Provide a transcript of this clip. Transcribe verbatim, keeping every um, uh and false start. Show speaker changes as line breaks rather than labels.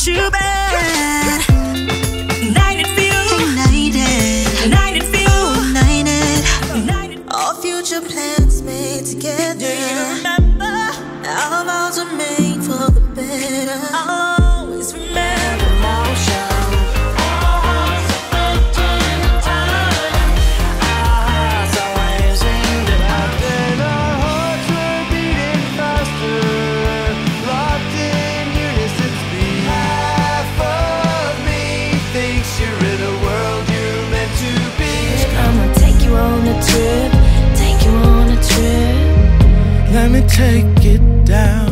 you bad. United feel, united, united feel, united, united. All future plans made together. Do you remember? Our vows are made for the better. I'll always remember motion. Our hearts are built in time. Our hearts always seemed to happen. Our hearts were beating faster, locked in unison speed. Half of me thinks you're in a world you're meant to be. I'ma take you on a trip, take you on a trip. Let me take it down.